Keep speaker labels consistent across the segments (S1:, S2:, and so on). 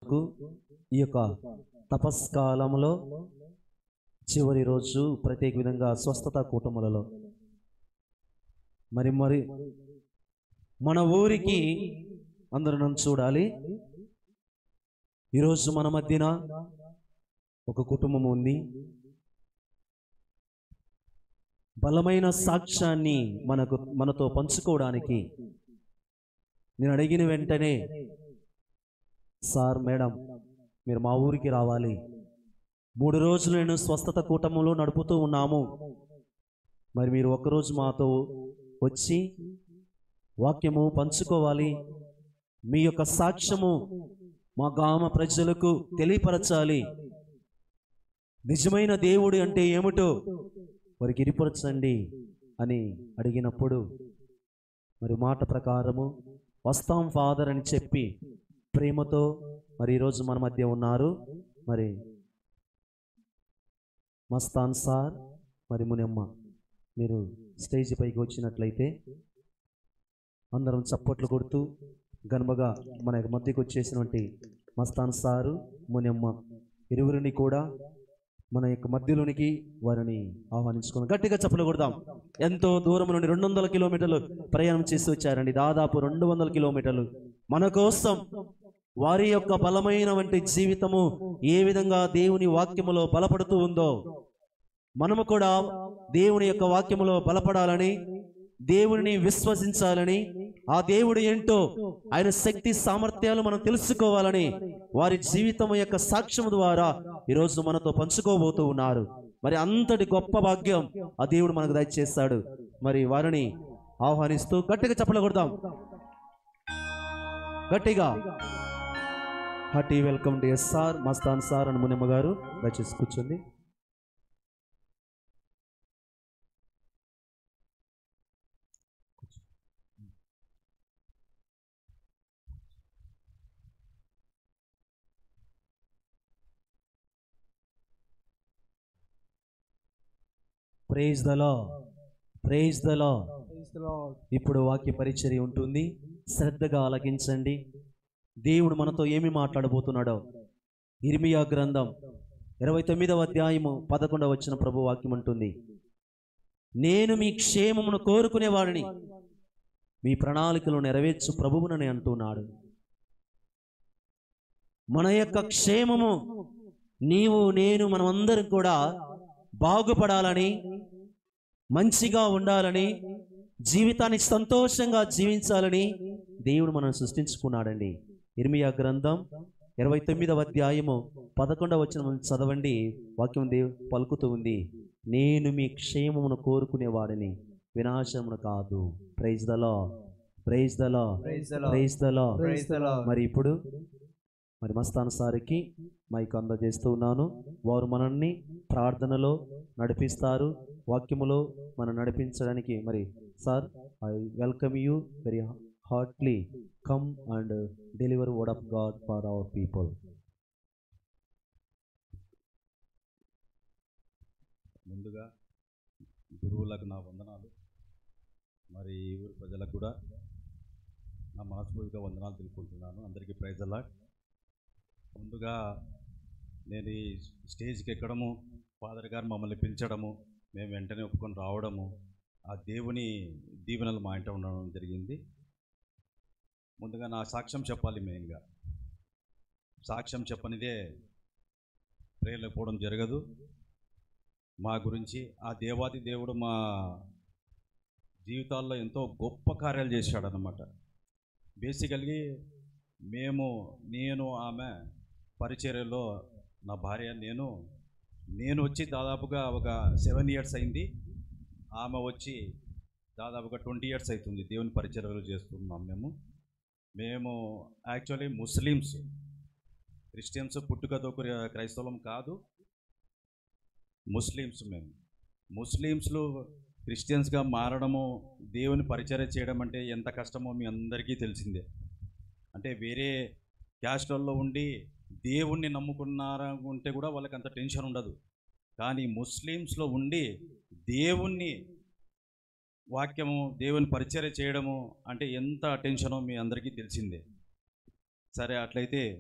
S1: బ్రతుకు ఈ యొక్క తపస్కాలంలో చివరి రోజు ప్రత్యేక విధంగా స్వస్థత కూటములలో మరి మన ఊరికి అందరూ నన్ను చూడాలి. ఈరోజు మన మధ్యన ఒక కుటుంబం ఉంది. బలమైన సాక్ష్యాన్ని మనతో పంచుకోవడానికి నేను అడిగిన వెంటనే, సార్ మేడం మీరు మా ఊరికి రావాలి, 3 రోజులు నేను స్వస్థత కూటములో నడుపుతూ ఉన్నాము, మరి మీరు ఒక్కరోజు మాతో వచ్చి వాక్యము పంచుకోవాలి, మీ యొక్క సాక్ష్యము మా గ్రామ ప్రజలకు తెలియపరచాలి, నిజమైన దేవుడు అంటే ఏమిటో వారికి ఇరిపరచండి అని అడిగినప్పుడు మరి మాట ప్రకారము వస్తాం ఫాదర్ అని చెప్పి ప్రేమతో మరి ఈరోజు మన మధ్య ఉన్నారు మరి మస్తాన్ సార్ మరి మునమ్మ. మీరు స్టేజ్ పైకి వచ్చినట్లయితే అందరం చప్పట్లు కొడుతూ గనుమగా మన మధ్యకు వచ్చేసినటువంటి మస్తాన్ సారు మునమ్మ ఇరువురిని కూడా మన యొక్క మధ్యలోనికి వారిని ఆహ్వానించుకున్నాం. గట్టిగా చప్పట్లు కొడదాం. ఎంతో దూరం నుండి 200 కిలోమీటర్లు ప్రయాణం చేసి వచ్చారండి. దాదాపు 200 కిలోమీటర్లు మన కోసం. వారి యొక్క బలమైన వంటి జీవితము ఏ విధంగా దేవుని వాక్యములో బలపడుతూ ఉందో మనము కూడా దేవుని యొక్క వాక్యములో బలపడాలని, దేవుని విశ్వసించాలని, ఆ దేవుడు ఏంటో ఆయన శక్తి సామర్థ్యాలు మనం తెలుసుకోవాలని వారి జీవితం యొక్క సాక్ష్యం ద్వారా ఈరోజు మనతో పంచుకోబోతూ ఉన్నారు. మరి అంతటి గొప్ప భాగ్యం ఆ దేవుడు మనకు దయచేస్తాడు. మరి వారిని ఆహ్వానిస్తూ గట్టిగా చప్పట్లు కొడదాం. గట్టిగా hearty welcome to sir Mastan sir అని మునమ్మ గారు. దయచేసి కూర్చోండి. Praise the Lord, praise the Lord. ఇప్పుడు వాక్య పరిచర్య ఉంటుంది, శ్రద్ధగా ఆలకించండి. దేవుడు మనతో ఏమి మాట్లాడబోతున్నాడో ఇర్మియా గ్రంథం 29వ అధ్యాయము 11వ వచన ప్రభు వాక్యం అంటుంది, నేను మీ క్షేమమును కోరుకునేవాడిని, మీ ప్రణాళికలు నెరవేర్చు ప్రభువునని అంటున్నాడు. మన యొక్క క్షేమము నీవు నేను మనమందరం కూడా బాగుపడాలని, మంచిగా ఉండాలని, జీవితాన్ని సంతోషంగా జీవించాలని దేవుడు మనం సృష్టించుకున్నాడండి. ఇర్మియా గ్రంథం 29వ అధ్యాయము 11వ వచనం చదవండి. వాక్యం పలుకుతూ ఉంది, నేను మీ క్షేమమును కోరుకునేవాడిని, వినాశమును కాదు. Praise the Lord, praise the Lord, praise the Lord. మరి ఇప్పుడు మరి మస్తాన్ సార్కి మైక్ అందజేస్తూ ఉన్నాను. వారు మనల్ని ప్రార్థనలో నడిపిస్తారు, వాక్యములో మనం నడిపించడానికి. మరి sir, I welcome you very heartily. Come and deliver word of God for our people.
S2: ముందుగా గురువులకు నా వందనాలు, మరి ఊరి ప్రజలకు కూడా నా మనస్ఫూర్తిగా వందనాలు తెలుపుకుంటున్నాను. అందరికీ ప్రైజ్ ద లార్డ్. ముందుగా నేను ఈ స్టేజ్కి ఎక్కడము, ఫాదర్ గారు మమ్మల్ని పిలిచడము, మేము వెంటనే ఒప్పుకొని రావడము, ఆ దేవుని దీవెనలు మా ఇంట ఉండడం జరిగింది. ముందుగా నా సాక్ష్యం చెప్పాలి. మెయిన్గా సాక్ష్యం చెప్పనిదే ప్రేయర్లకు పోవడం జరగదు. మా గురించి ఆ దేవాది దేవుడు మా జీవితాల్లో ఎంతో గొప్ప కార్యాలు చేశాడనమాట. బేసికల్గా నేను ఆమె పరిచర్యలో నా భార్య నేను వచ్చి దాదాపుగా ఒక 7 years అయింది. ఆమె వచ్చి దాదాపుగా 20 years అవుతుంది దేవుని పరిచర్యలు చేస్తున్నాం. మేము యాక్చువల్లీ ముస్లిమ్స్, క్రిస్టియన్స్ పుట్టుకతో క్రైస్తవం కాదు, ముస్లిమ్స్. మేము ముస్లిమ్స్లో క్రిస్టియన్స్గా మారడము, దేవుని పరిచర్య చేయడం అంటే ఎంత కష్టమో మీ అందరికీ తెలిసిందే. అంటే వేరే క్యాస్ట్లలో ఉండి దేవుణ్ణి నమ్ముకున్నారంటే కూడా వాళ్ళకి అంత టెన్షన్ ఉండదు. కానీ ముస్లిమ్స్లో ఉండి దేవుణ్ణి వాక్యము, దేవుని పరిచర్య చేయడము అంటే ఎంత టెన్షనో మీ అందరికీ తెలిసిందే. సరే, అట్లయితే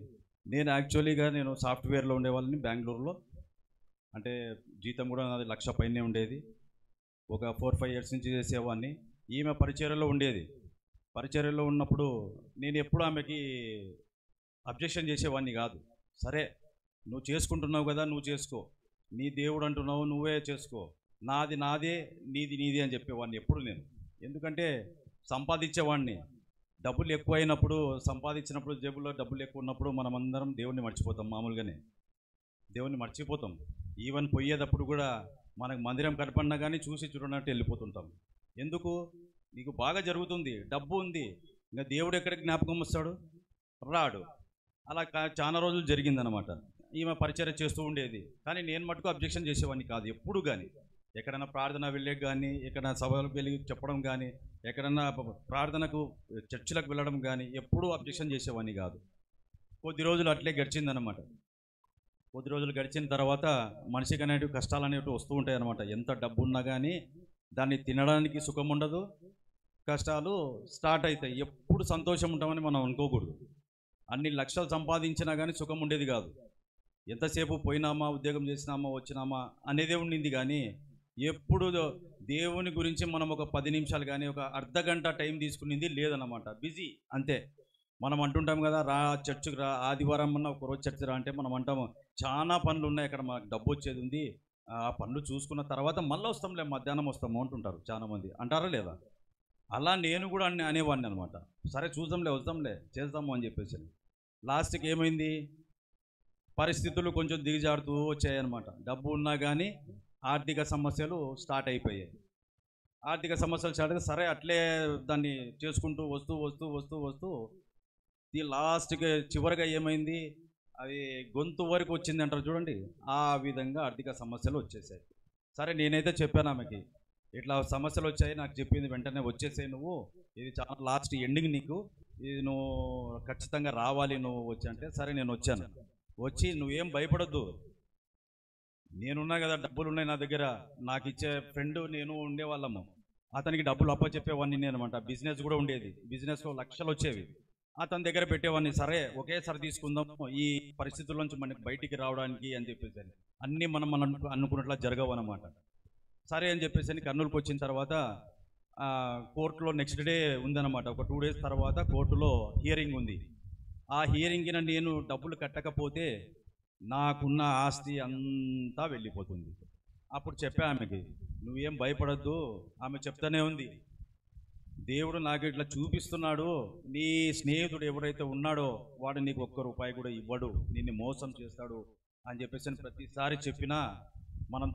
S2: నేను యాక్చువల్లీగా నేను సాఫ్ట్వేర్లో ఉండేవాళ్ళని బెంగళూరులో. అంటే జీతం కూడా నాది 1,00,000 పైనే ఉండేది. ఒక 4-5 ఇయర్స్ నుంచి చేసేవాడిని. ఈమె పరిచర్యలో ఉండేది. పరిచర్యలో ఉన్నప్పుడు నేను ఎప్పుడు ఆమెకి అబ్జెక్షన్ చేసేవాడిని కాదు. సరే నువ్వు చేసుకుంటున్నావు కదా, నువ్వు చేసుకో, నీ దేవుడు అంటున్నావు, నువ్వే చేసుకో, నాది నాదే, నీది నీది అని చెప్పేవాడిని ఎప్పుడు నేను. ఎందుకంటే సంపాదించేవాడిని. డబ్బులు ఎక్కువైనప్పుడు, సంపాదించినప్పుడు, జేబులో డబ్బులు ఎక్కువ ఉన్నప్పుడు మనమందరం దేవుణ్ణి మర్చిపోతాం. మామూలుగానే దేవుణ్ణి మర్చిపోతాం. ఈవెన్ పోయేటప్పుడు కూడా మనకు మందిరం కనపడినా కానీ చూసి చూడనట్టు వెళ్ళిపోతుంటాం. ఎందుకు? నీకు బాగా జరుగుతుంది, డబ్బు ఉంది, ఇంకా దేవుడు ఎక్కడికి జ్ఞాపకం వస్తాడు? రాడు. అలా చాలా రోజులు జరిగిందనమాట. ఈమె పరిచర్య చేస్తూ ఉండేది, కానీ నేను మటుకు అబ్జెక్షన్ చేసేవాడిని కాదు ఎప్పుడు కానీ. ఎక్కడైనా ప్రార్థన వెళ్ళే కానీ, ఎక్కడైనా సభలకు వెళ్ళి చెప్పడం కానీ, ఎక్కడన్నా ప్రార్థనకు చర్చిలకు వెళ్ళడం కానీ ఎప్పుడూ అబ్జెక్షన్ చేసేవాడిని కాదు. కొద్ది రోజులు అట్లే గడిచిందనమాట. కొద్ది రోజులు గడిచిన తర్వాత మనిషికి అనేటివి కష్టాలు అనేవి వస్తూ ఉంటాయి అన్నమాట. ఎంత డబ్బు ఉన్నా కానీ దాన్ని తినడానికి సుఖం ఉండదు, కష్టాలు స్టార్ట్ అవుతాయి. ఎప్పుడు సంతోషం ఉంటామని మనం అనుకోకూడదు. అన్ని లక్షలు సంపాదించినా కానీ సుఖం ఉండేది కాదు. ఎంతసేపు పోయినామా, ఉద్యోగం చేసినామా, వచ్చినామా అనేదే ఉండింది. కానీ ఎప్పుడు దేవుని గురించి మనం ఒక 10 నిమిషాలు కానీ ఒక అర్ధ గంట టైం తీసుకునింది లేదన్నమాట. బిజీ అంతే. మనం అంటుంటాం కదా, రా చర్చికి రా, ఆదివారం అన్న ఒకరోజు చర్చి రా అంటే మనం అంటాము చాలా పనులు ఉన్నాయి, అక్కడ మనకు డబ్బు వచ్చేది ఉంది, ఆ పనులు చూసుకున్న తర్వాత మళ్ళీ వస్తాంలే, మధ్యాహ్నం వస్తాము అంటుంటారు చాలామంది. అంటారా లేదా? అలా నేను కూడా అనేవాడిని అనమాట. సరే చూద్దాంలే, వద్దాంలే, చేద్దాము అని చెప్పేసి. లాస్ట్కి ఏమైంది, పరిస్థితులు కొంచెం దిగజారుతూ వచ్చాయన్నమాట. డబ్బు ఉన్నా కానీ ఆర్థిక సమస్యలు స్టార్ట్ అయిపోయాయి. ఆర్థిక సమస్యలు స్టార్ట్ అయితే సరే అట్లే దాన్ని చేసుకుంటూ వస్తూ వస్తూ వస్తూ వస్తూ ఈ లాస్ట్కి చివరిగా ఏమైంది, అది గొంతు వరకు వచ్చింది అంటారు చూడండి, ఆ విధంగా ఆర్థిక సమస్యలు వచ్చేసాయి. సరే నేనైతే చెప్పాను ఆమెకి, ఇట్లా సమస్యలు వచ్చాయి, నాకు చెప్పింది వెంటనే వచ్చేసాయి, నువ్వు ఇది చాలా లాస్ట్ ఎండింగ్, నీకు ఇది నువ్వు ఖచ్చితంగా రావాలి నువ్వు వచ్చి అంటే. సరే నేను వచ్చాను. వచ్చి నువ్వేం భయపడొద్దు, నేనున్నా కదా, డబ్బులు ఉన్నాయి నా దగ్గర, నాకు ఇచ్చే ఫ్రెండ్ నేను ఉండేవాళ్ళము, అతనికి డబ్బులు అప్పచెప్పేవాడిని నేను అనమాట. బిజినెస్ కూడా ఉండేది, బిజినెస్లో లక్షలు వచ్చేవి, అతని దగ్గర పెట్టేవాడిని. సరే ఒకేసారి తీసుకుందాం, ఈ పరిస్థితుల నుంచి మనకి బయటికి రావడానికి అని చెప్పేసి. అన్నీ మనం అనుకున్నట్లా జరగవు అనమాట. సరే అని చెప్పేసి కర్నూలుకి వచ్చిన తర్వాత కోర్టులో నెక్స్ట్ డే ఉందన్నమాట. ఒక 2 డేస్ తర్వాత కోర్టులో హియరింగ్ ఉంది. ఆ హియరింగ్కి నేను డబ్బులు కట్టకపోతే నాకున్న ఆస్తి అంతా వెళ్ళిపోతుంది. అప్పుడు చెప్పా ఆమెకి, నువ్వేం భయపడద్దు. ఆమె చెప్తానే ఉంది, దేవుడు నాకు ఇట్లా చూపిస్తున్నాడు, నీ స్నేహితుడు ఎవరైతే ఉన్నాడో వాడు నీకు ఒక్క రూపాయి కూడా ఇవ్వడు, నిన్ను మోసం చేస్తాడు అని చెప్పేసి ప్రతిసారి చెప్పినా మనం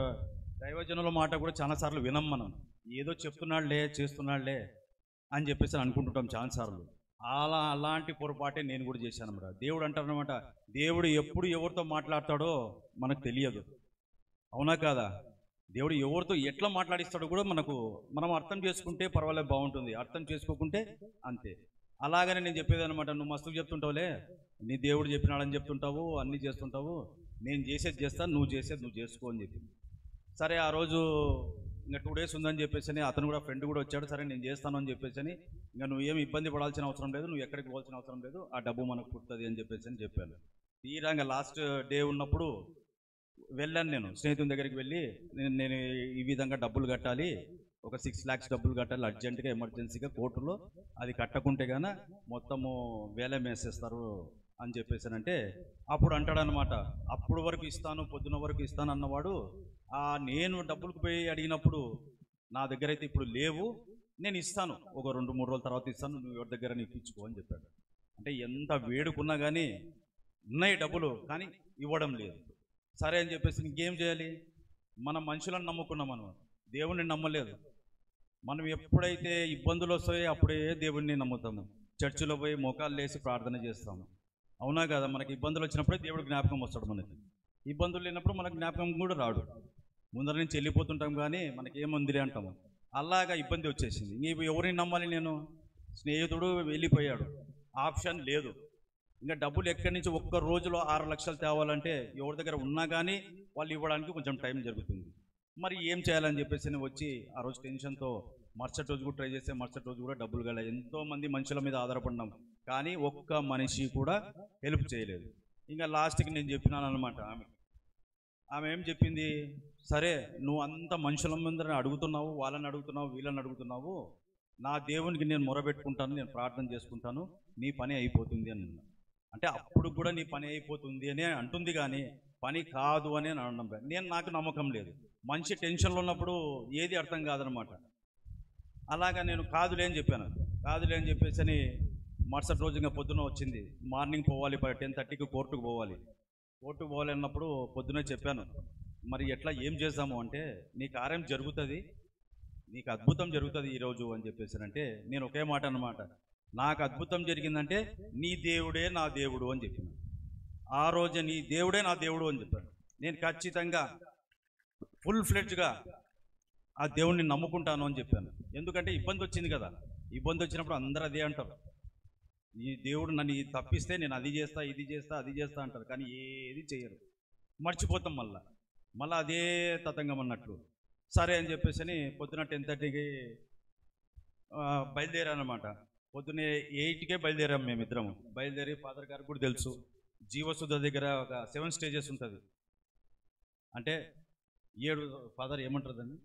S2: దైవజనుల మాట కూడా చాలాసార్లు వినం. మనం ఏదో చెప్తున్నాడులే, చేస్తున్నాడులే అని చెప్పేసి అనుకుంటుంటాం చాలాసార్లు. అలాంటి పొరపాటే నేను కూడా చేశాను అన్నమాట. దేవుడు అంటారనమాట, దేవుడు ఎప్పుడు ఎవరితో మాట్లాడతాడో మనకు తెలియదు, అవునా కాదా? దేవుడు ఎవరితో ఎట్లా మాట్లాడిస్తాడో కూడా మనం అర్థం చేసుకుంటే పర్వాలేదు, బాగుంటుంది. అర్థం చేసుకోకుంటే అంతే. అలాగనే నేను చెప్పేది అనమాట, నువ్వు మస్తు చెప్తుంటావులే, నీ దేవుడు చెప్పినాడని చెప్తుంటావు, అన్నీ చేస్తుంటావు, నేను చేసేది చేస్తాను, నువ్వు చేసేది నువ్వు చేసుకో అని చెప్పింది. సరే ఆ రోజు ఇంకా 2 డేస్ ఉందని చెప్పేసి అతను కూడా ఫ్రెండ్ కూడా వచ్చాడు. సరే నేను చేస్తాను అని చెప్పేసి, ఇంకా నువ్వు ఏమి ఇబ్బంది పడాల్సిన అవసరం లేదు, నువ్వు ఎక్కడికి పోవాల్సిన అవసరం లేదు, ఆ డబ్బు మనకు పుడుతుంది అని చెప్పేసి చెప్పాను. తీరా లాస్ట్ డే ఉన్నప్పుడు వెళ్ళాను. నేను స్నేహితుని దగ్గరికి వెళ్ళి, నేను ఈ విధంగా డబ్బులు కట్టాలి, ఒక 6 lakhs డబ్బులు కట్టాలి అర్జెంటుగా, ఎమర్జెన్సీగా, కోర్టులో అది కట్టకుంటే గాన మొత్తము వేలం వేసేస్తారు అని చెప్పేసానంటే, అప్పుడు అంటాడనమాట, అప్పుడు వరకు ఇస్తాను, పొద్దున వరకు ఇస్తాను అన్నవాడు, నేను డబ్బులకు పోయి అడిగినప్పుడు నా దగ్గర అయితే ఇప్పుడు లేవు, నేను ఇస్తాను, ఒక 2-3 రోజుల తర్వాత ఇస్తాను, నువ్వు ఎవరి దగ్గర ఇప్పించుకో అని చెప్పాడు. అంటే ఎంత వేడుకున్నా కానీ ఉన్నాయి డబ్బులు, కానీ ఇవ్వడం లేదు. సరే అని చెప్పేసి ఇంకేం చేయాలి, మనం మనుషులను నమ్ముకున్నాం, మనం దేవుణ్ణి నమ్మలేదు. మనం ఎప్పుడైతే ఇబ్బందులు వస్తాయో అప్పుడే దేవుణ్ణి నమ్ముతాము, చర్చిలో పోయి మోకాళ్ళు లేసి ప్రార్థన చేస్తాము, అవునా కదా? మనకి ఇబ్బందులు వచ్చినప్పుడే దేవుడు జ్ఞాపకం వస్తాడు. మనకి ఇబ్బందులు లేనప్పుడు మనకు జ్ఞాపకం కూడా రాడు. ముందర నుంచి వెళ్ళిపోతుంటాం కానీ మనకేముందిలే అంటాము. అలాగా ఇబ్బంది వచ్చేసింది. నీవు ఎవరిని నమ్మాలి? నేను స్నేహితుడు వెళ్ళిపోయాడు, ఆప్షన్ లేదు. ఇంకా డబ్బులు ఎక్కడి నుంచి ఒక్క రోజులో 6 లక్షలు తేవాలంటే ఎవరి దగ్గర ఉన్నా కానీ వాళ్ళు ఇవ్వడానికి కొంచెం టైం జరుగుతుంది. మరి ఏం చేయాలని చెప్పేసి వచ్చి ఆ రోజు టెన్షన్తో మరుసటి రోజు కూడా ట్రై చేస్తే మరుసటి రోజు కూడా డబ్బులు గల ఎంతోమంది మనుషుల మీద ఆధారపడినాం. కానీ ఒక్క మనిషి కూడా హెల్ప్ చేయలేదు. ఇంకా లాస్ట్కి నేను చెప్పినాను అనమాట. ఆమె ఏం చెప్పింది, సరే నువ్వు అంత మనుషుల ముందర అడుగుతున్నావు, వాళ్ళని అడుగుతున్నావు, వీళ్ళని అడుగుతున్నావు, నా దేవునికి నేను మొరబెట్టుకుంటాను, నేను ప్రార్థన చేసుకుంటాను, నీ పని అయిపోతుంది అని. అంటే అప్పుడు కూడా నీ పని అయిపోతుంది అని అంటుంది, కానీ పని కాదు అని నాకు నమ్మకం లేదు. మంచి టెన్షన్లో ఉన్నప్పుడు ఏది అర్థం కాదనమాట. అలాగా నేను కాదులే అని చెప్పాను. కాదులే అని చెప్పేసి అని మరుసటి రోజు ఇంకా పొద్దున వచ్చింది. మార్నింగ్ పోవాలి, 10:30కి కోర్టుకు పోవాలి. కోర్టుకు పోవాలి అన్నప్పుడు పొద్దునే చెప్పాను, మరి ఎట్లా ఏం చేద్దాము అంటే, నీ కార్యం జరుగుతుంది, నీకు అద్భుతం జరుగుతుంది ఈరోజు అని చెప్పేసానంటే, నేను ఒకే మాట అన్నమాట, నాకు అద్భుతం జరిగిందంటే నీ దేవుడే నా దేవుడు అని చెప్పాను. ఆ రోజు నీ దేవుడే నా దేవుడు అని చెప్పాను. నేను ఖచ్చితంగా ఫుల్ ఫ్లెడ్జ్గా ఆ దేవుడిని నమ్ముకుంటాను అని చెప్పాను. ఎందుకంటే ఇబ్బంది వచ్చింది కదా, ఇబ్బంది వచ్చినప్పుడు అందరూ అదే అంటారు, ఈ దేవుడు నన్ను తప్పిస్తే నేను అది చేస్తా, ఇది చేస్తా, అది చేస్తా అంటారు, కానీ ఏది చేయరు, మర్చిపోతాం మళ్ళీ అదే తతంగం అన్నట్లు. సరే అని చెప్పేసి అని పొద్దున 10:30కి బయలుదేరానమాట. పొద్దున్నే 8కే బయలుదేరాం మేమిద్దరం. బయలుదేరి ఫాదర్ గారికి కూడా తెలుసు, జీవసుధ దగ్గర ఒక 7 స్టేజెస్ ఉంటుంది. అంటే 7 ఫాదర్ ఏమంటారు దాన్ని,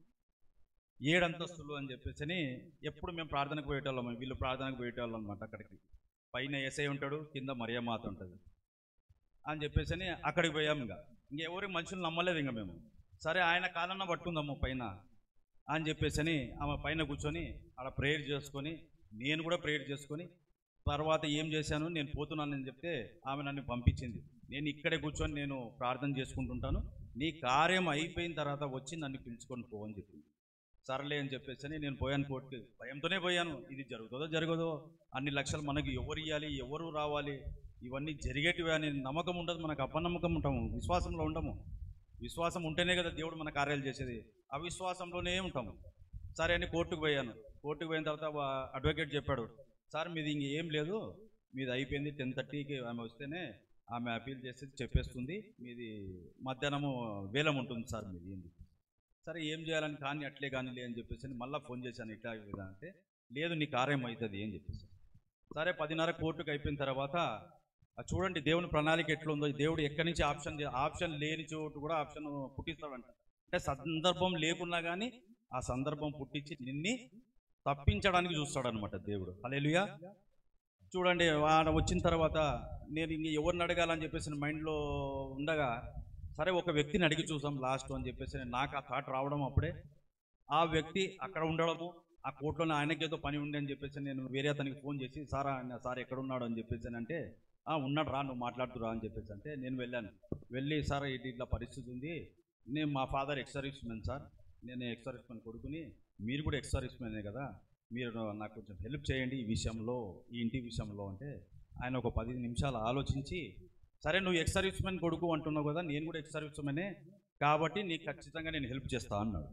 S2: 7 అంతస్తులు అని చెప్పేసి అని ఎప్పుడు మేము ప్రార్థనకు పోయేటోళ్ళం. వీళ్ళు ప్రార్థనకు పోయేటోళ్ళం అనమాట. అక్కడికి పైన ఎస్ఐ ఉంటాడు, కింద మరియమాత ఉంటుంది అని చెప్పేసి అని అక్కడికి పోయాం. ఇంకెవరి మనుషులు నమ్మలేదు ఇంకా మేము. సరే ఆయన కాలన్నా పట్టుకుందాము పైన అని చెప్పేసి అని ఆమె పైన కూర్చొని అక్కడ ప్రేయర్ చేసుకొని, నేను కూడా ప్రేయర్ చేసుకొని, తర్వాత ఏం చేశాను, నేను పోతున్నానని చెప్తే ఆమె నన్ను పంపించింది. నేను ఇక్కడే కూర్చొని నేను ప్రార్థన చేసుకుంటుంటాను, నీ కార్యం అయిపోయిన తర్వాత వచ్చి నన్ను పిలుచుకొని పో అని చెప్పింది. సరలే అని చెప్పేసి అని నేను పోయాను కోర్టుకి. భయంతోనే పోయాను, ఇది జరుగుతుందో జరగదో, అన్ని లక్షలు మనకి ఎవరు ఇవ్వాలి, ఎవరు రావాలి, ఇవన్నీ జరిగేటివి అని నమ్మకం ఉండదు మనకు. అపనమ్మకం ఉంటాము, విశ్వాసంలో ఉండము. విశ్వాసం ఉంటేనే కదా దేవుడు మన కార్యాలు చేసేది, అవిశ్వాసంలోనే ఉంటాము. సరే అని కోర్టుకు పోయాను. కోర్టుకు పోయిన తర్వాత అడ్వకేట్ చెప్పాడు, సార్ మీది ఇంకేం లేదు, మీది అయిపోయింది, 10:30కి ఆమె వస్తేనే ఆమె అపీల్ చేసి చెప్పేస్తుంది, మీది మధ్యాహ్నము వేలం ఉంటుంది సార్ మీది ఏంది. సరే ఏం చేయాలని, కానీ అట్లే కానీ లే అని చెప్పేసి మళ్ళీ ఫోన్ చేశాను, ఇట్లా విధంగా అంటే, లేదు నీ కార్యం అవుతుంది అని చెప్పేసి. సరే 10:30 కోర్టుకు అయిపోయిన తర్వాత చూడండి దేవుని ప్రణాళిక ఎట్లుందో. దేవుడు ఎక్కడి నుంచి ఆప్షన్ లేని చోటు కూడా ఆప్షన్ పుట్టిస్తాడంట. అంటే సందర్భం లేకున్నా కానీ ఆ సందర్భం పుట్టించి నిన్ని తప్పించడానికి చూస్తాడనమాట దేవుడు. హల్లెలూయా. చూడండి ఆడ వచ్చిన తర్వాత నేను ఇంక ఎవరిని అడగాలని చెప్పేసి మైండ్లో ఉండగా, సరే ఒక వ్యక్తిని అడిగి చూసాం లాస్ట్ అని చెప్పేసి నాకు ఆ థాట్ రావడం. అప్పుడే ఆ వ్యక్తి అక్కడ ఉండడము, ఆ కోర్టులోనే ఆయనకి ఏదో పని ఉండే అని చెప్పేసి నేను వేరే అతనికి ఫోన్ చేసి, సార్ ఎక్కడ ఉన్నాడు అని చెప్పేసి అంటే, ఉన్నాడు రా, నువ్వు మాట్లాడుతురా అని చెప్పేసి అంటే నేను వెళ్ళి సార్ ఇట్లా పరిస్థితి ఉంది, నేను మా ఫాదర్ ఎక్స్ సర్వీస్మెన్ సార్, నేను ఎక్స్ సర్వీస్మెన్ కొడుకుని, మీరు కూడా ఎక్స్ సర్వీస్మెనే కదా, మీరు నాకు కొంచెం హెల్ప్ చేయండి ఈ విషయంలో, ఈ ఇంటి విషయంలో అంటే, ఆయన ఒక 10 నిమిషాలు ఆలోచించి, సరే నువ్వు ఎక్స్ సర్వీస్మెన్ కొడుకు అంటున్నావు కదా, నేను కూడా ఎక్స్ సర్వీస్మెనే కాబట్టి నీకు ఖచ్చితంగా నేను హెల్ప్ చేస్తా అన్నాడు.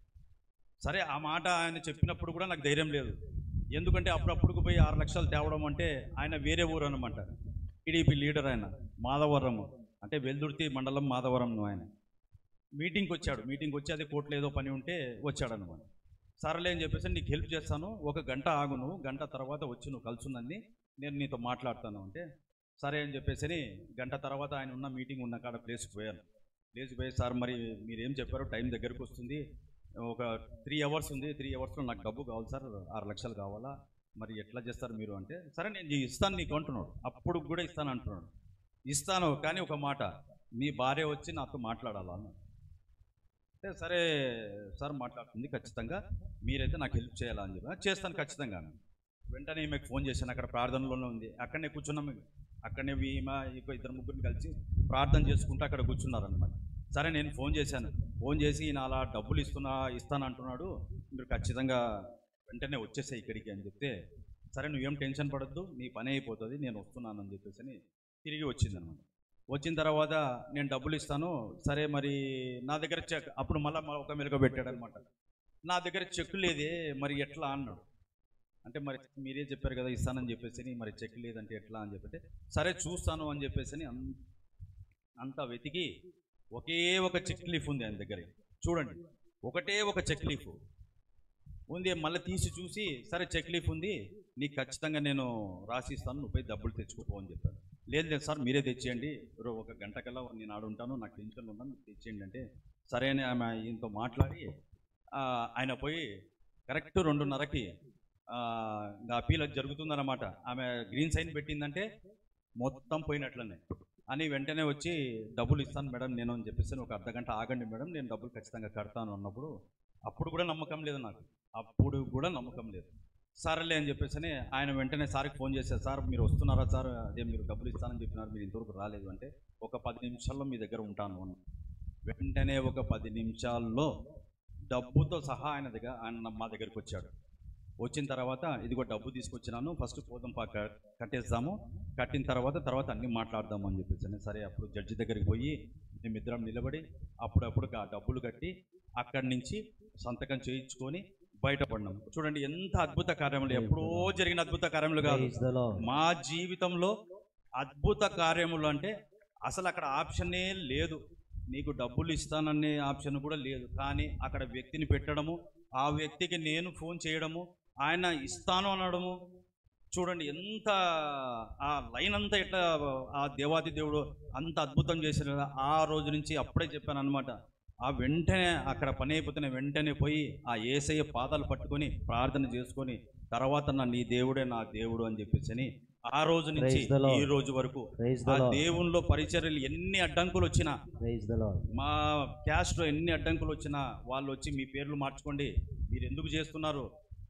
S2: సరే ఆ మాట ఆయన చెప్పినప్పుడు కూడా నాకు ధైర్యం లేదు. ఎందుకంటే అప్పుడప్పుడుకు పోయి 6 లక్షలు తేవడం అంటే, ఆయన వేరే ఊరు అనమాట, టీడీపీ లీడర్, ఆయన మాధవరం, అంటే వెల్దుర్తి మండలం మాధవరం. ఆయన మీటింగ్కి వచ్చాడు, మీటింగ్కి వచ్చి అదే కోర్టులో ఏదో పని ఉంటే వచ్చాడనమాట. సరేలే అని చెప్పేసి, నీకు హెల్ప్ చేస్తాను, 1 గంట ఆగు, నువ్వు గంట తర్వాత వచ్చి నువ్వు కలుసుందని నేను నీతో మాట్లాడతాను అంటే, సరే అని చెప్పేసి గంట తర్వాత ఆయన ఉన్న మీటింగ్ ఉన్న కాడ ప్లేస్కి పోయాను. ప్లేస్కి పోయి, సార్ మరి మీరేం చెప్పారు, టైం దగ్గరకు వస్తుంది, ఒక 3 అవర్స్ ఉంది, 3 అవర్స్లో నాకు డబ్బు కావాలి సార్, 6 లక్షలు కావాలా, మరి ఎట్లా చేస్తారు మీరు అంటే, సరే నేను ఇస్తాను నీకు అంటున్నాడు. అప్పుడు కూడా ఇస్తాను అంటున్నాడు. ఇస్తాను కానీ ఒక మాట, మీ భార్య వచ్చి నాతో మాట్లాడాలా అన్నాడు. అంటే సరే సార్ మాట్లాడుతుంది ఖచ్చితంగా, మీరైతే నాకు హెల్ప్ చేయాలా అని చెప్పి, చేస్తాను ఖచ్చితంగా. వెంటనే ఈమెకు ఫోన్ చేశాను, అక్కడ ప్రార్థనలోనే ఉంది, అక్కడనే కూర్చున్నాం. అక్కడనే ఈమె 2-3 కలిసి ప్రార్థన చేసుకుంటూ అక్కడ కూర్చున్నారనమాట. సరే నేను ఫోన్ చేశాను, ఫోన్ చేసి ఈయన అలా డబ్బులు ఇస్తాను అంటున్నాడు, మీరు ఖచ్చితంగా వెంటనే వచ్చేసాయి ఇక్కడికి అని చెప్తే, సరే నువ్వేం టెన్షన్ పడద్దు, నీ పని అయిపోతుంది, నేను వస్తున్నాను అని చెప్పేసి తిరిగి వచ్చిందనమాట. వచ్చిన తర్వాత నేను డబ్బులు ఇస్తాను, సరే మరి నా దగ్గర చెక్, అప్పుడు మళ్ళీ ఒక మెలుక పెట్టాడనమాట, నా దగ్గర చెక్ లేదే మరి ఎట్లా అన్నాడు. అంటే మరి మీరే చెప్పారు కదా ఇస్తానని చెప్పేసి, మరి చెక్ లేదంటే ఎట్లా అని చెప్పంటే, సరే చూస్తాను అని చెప్పేసి అంతా వెతికి ఒకే ఒక చెక్ లీఫ్ ఉంది ఆయన దగ్గర. చూడండి, ఒకటే ఒక చెక్ లీఫ్, ఉంది. మళ్ళీ తీసి చూసి, సరే చెక్ లీఫ్ ఉంది, నీకు ఖచ్చితంగా నేను రాసి ఇస్తాను, నువ్వు పోయి డబ్బులు తెచ్చుకోపో అని చెప్పాను. లేదు లేదు సార్ మీరే తెచ్చేయండి, ఒక గంట కల్లా నేను ఆడుంటాను, నాకు టెన్షన్లో ఉన్నాను, తెచ్చేయండి అంటే సరే అని ఆమె ఈయనతో మాట్లాడి ఆయన పోయి కరెక్ట్ 2:30కి ఇంకా అప్పీల్ జరుగుతుందన్నమాట. ఆమె గ్రీన్ సైన్ పెట్టిందంటే మొత్తం పోయినట్లనే అని వెంటనే వచ్చి డబ్బులు ఇస్తాను మేడం నేను అని చెప్పేసి, ఒక అర్ధగంట ఆగండి మేడం నేను డబ్బులు ఖచ్చితంగా కడతాను అన్నప్పుడు అప్పుడు కూడా నమ్మకం లేదు నాకు, అప్పుడు కూడా నమ్మకం లేదు. సరేలే అని చెప్పేసి ఆయన వెంటనే సార్కి ఫోన్ చేశారు, సార్ మీరు వస్తున్నారా సార్, అదే మీరు డబ్బులు ఇస్తానని చెప్పినారు, మీరు ఇంతవరకు రాలేదు అంటే ఒక 10 నిమిషాల్లో మీ దగ్గర ఉంటాను అని. వెంటనే ఒక 10 నిమిషాల్లో డబ్బుతో సహా ఆయన మా దగ్గరికి వచ్చాడు. వచ్చిన తర్వాత ఇదిగో డబ్బు తీసుకొచ్చినాను, ఫస్ట్ పోదాం కట్టేద్దాము, కట్టిన తర్వాత అన్నీ మాట్లాడదాము అని చెప్పేసి సరే. అప్పుడు జడ్జి దగ్గరికి పోయి మేమిద్దరం నిలబడి అప్పుడప్పుడు ఆ డబ్బులు కట్టి అక్కడి నుంచి సంతకం చేయించుకొని బయటపడినాం. చూడండి ఎంత అద్భుత కార్యములు, ఎప్పుడో జరిగిన అద్భుత కార్యములు కాదు, మా జీవితంలో అద్భుత కార్యములు. అంటే అసలు అక్కడ ఆప్షనే లేదు, నీకు డబ్బులు ఇస్తాననే ఆప్షన్ కూడా లేదు, కానీ అక్కడ వ్యక్తిని పెట్టడము, ఆ వ్యక్తికి నేను ఫోన్ చేయడము, ఆయన ఇస్తాను అనడము. చూడండి ఎంత ఆ లైన్ అంతా ఎట్లా ఆ దేవాది దేవుడు అంత అద్భుతం చేశారు కదా. ఆ రోజు నుంచి అప్పుడే చెప్పాను అనమాట, ఆ వెంటనే అక్కడ పని అయిపోతున్న వెంటనే పోయి ఆ యేసయ్య పాదాలు పట్టుకొని ప్రార్థన చేసుకొని తర్వాత నీ దేవుడే నా దేవుడు అని చెప్పేసి ఆ రోజు నుంచి ఈ రోజు వరకు ఆ దేవునిలో పరిచర్యలు ఎన్ని అడ్డంకులు వచ్చినా, మా క్యాస్ట్లో ఎన్ని అడ్డంకులు వచ్చినా వాళ్ళు వచ్చి మీ పేర్లు మార్చుకోండి, మీరు ఎందుకు చేస్తున్నారు,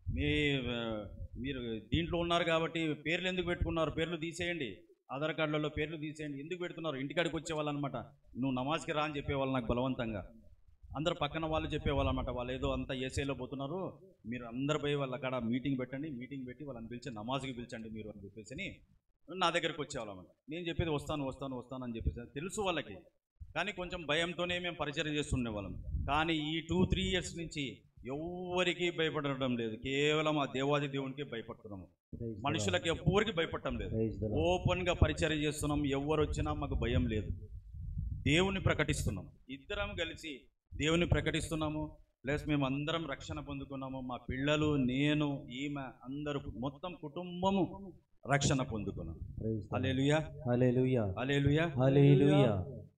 S2: మీరు దీంట్లో ఉన్నారు కాబట్టి పేర్లు ఎందుకు పెట్టుకున్నారు, పేర్లు తీసేయండి, ఆధార్ కార్డులలో పేర్లు తీసేయండి, ఎందుకు పెడుతున్నారు, ఇంటికాడికి వచ్చేవాళ్ళు అనమాట. నువ్వు నమాజ్కి రా అని చెప్పేవాళ్ళు నాకు బలవంతంగా. అందరు పక్కన వాళ్ళు చెప్పేవాళ్ళు అనమాట, వాళ్ళు ఏదో అంతా ఏసైలో పోతున్నారు, మీరు అందరు పోయి వాళ్ళ అక్కడ మీటింగ్ పెట్టండి, మీటింగ్ పెట్టి వాళ్ళని పిలిచి నమాజ్కి పిలిచండి మీరు అని చెప్పేసి నా దగ్గరికి వచ్చేవాళ్ళు అనమాట. నేను చెప్పేది వస్తాను అని చెప్పేసి తెలుసు వాళ్ళకి, కానీ కొంచెం భయంతోనే మేము పరిచయం చేస్తుండే వాళ్ళం. కానీ ఈ 2-3 ఇయర్స్ నుంచి ఎవరికి భయపడడం లేదు, కేవలం ఆ దేవాది దేవునికి భయపడుతున్నాము, మనుషులకి ఎవరికి భయపడటం లేదు, ఓపెన్గా పరిచయం చేస్తున్నాం, ఎవరు వచ్చినా మాకు భయం లేదు, దేవుని ప్రకటిస్తున్నాం, ఇద్దరం కలిసి దేవుని ప్రకటిస్తున్నాము. ప్లస్ మేము అందరం రక్షణ పొందుకున్నాము, మా పిల్లలు, నేను, ఈమె అందరూ మొత్తం కుటుంబము రక్షణ పొందుకున్నాం. హల్లెలూయా,
S1: హల్లెలూయా,
S2: హల్లెలూయా,
S1: హల్లెలూయా.